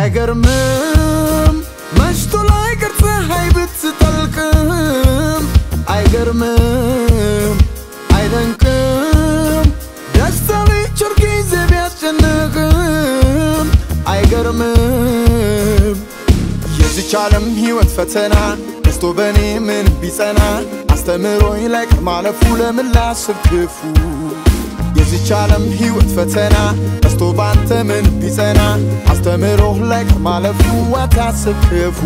አይገርምም መሽቶ ላይ ቀርጸሃይ ብትጠልቅም አይገርምም አይደንቅም ደስታ ሊቸር ጊዜ ቢያስጨንቅም አይገርምም የዚች ዓለም ሕይወት ፈተና ደስቶ በኔ ምን ቢጸና አስተምሮኝ ላይ ማለፉ ለምን ላስብ ክፉ የዚች ዓለም ሕይወት ፈተና ደስቶ ባንተ ምን ቢጸና አስተምሮህ ላይ ማለፉ አታስብ ክፉ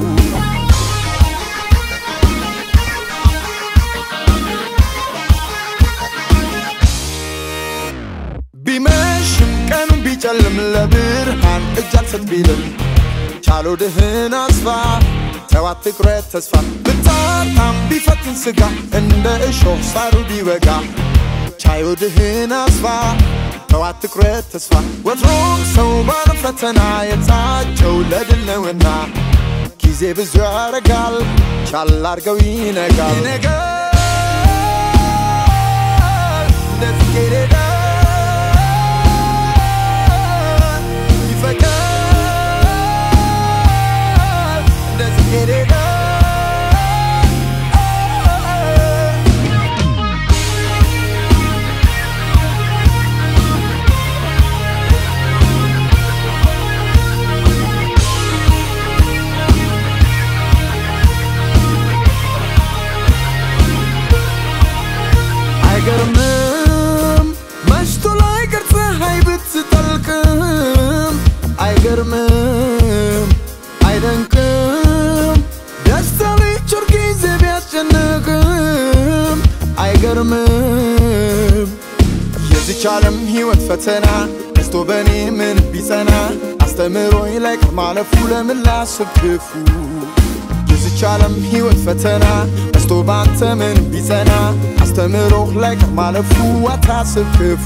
ቢመሽም ቀኑ ቢጨልም ለብርሃን እጅ አልሰጥ ቢልም ቻሎ ድህን አስፋ ተዋት ትኩረት ተስፋ ብታታም ቢፈትን ስጋ እንደ እሾህ ሳሩ ቢወጋ ቻዮ ድህን አስፋ ተዋት ትኩረት ተስፋ ወትሮም ሰው ባለፈተና የታጨው ለድል ነውና ጊዜ ብዙ ያረጋል ቻል አርገው ይነጋል እንደትኬዳ አይገርምም መሽቶ ላይ ቀርጸሃይ ብትጠልቅም አይገርምም አይደንቅም ደስታ ሊቸር ጊዜ ቢያስጨንቅም አይገርምም የዚች ዓለም ሕይወት ፈተና ደስቶ በኔ ምን ቢጸና አስተምሮኝ ላይ ማለፉ ለምን ላስብ ክፉ የዚች ዓለም ሕይወት ፈተና ደስቶ ባንተ ምን ቢጸና አስተምሮህ ላይ ማለፉ አታስብ ክፉ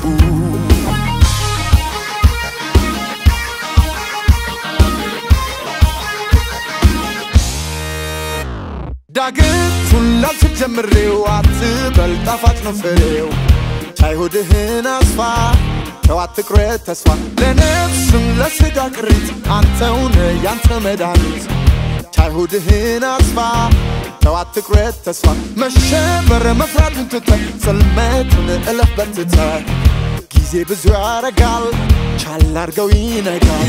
ዳግቱን ላልተጀምሬው አትበል ጣፋጭ ነው ፍሬው ቻይሆድህን አስፋ ተዋት ትኩረት ተስፋ ለነፍስም ለስጋ ቅሪት አንተውነ ያንተ መድኃኒት ቻይሆድህን አስፋ ተዋት ትኩረት ተስፋ መሸበር መፍራትን ትተህ ጽልመቱን እለፍ በርትተህ ጊዜ ብዙ ያረጋል ቻል አርገው ይነጋል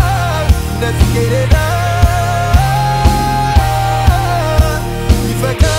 እንደትኬዳ ይፈካ